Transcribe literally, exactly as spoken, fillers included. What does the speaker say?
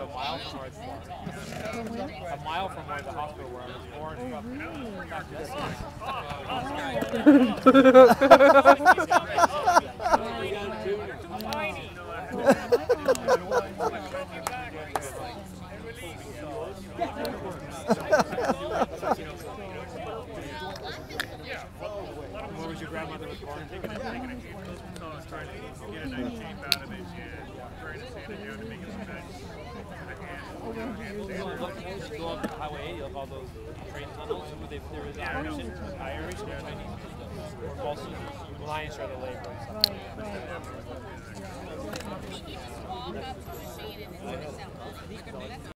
a mile from where I was born. A mile from where the hospital where I was born. Oh, where was your grandmother was born? Taking a taking a hand. So I was trying to get a nice shape out of it and trying to sand it down to make it some nice. Go up the highway, you look all those train tunnels. There is Irish and Irish and Chinese people. Or also Lions are the labor. Right, right.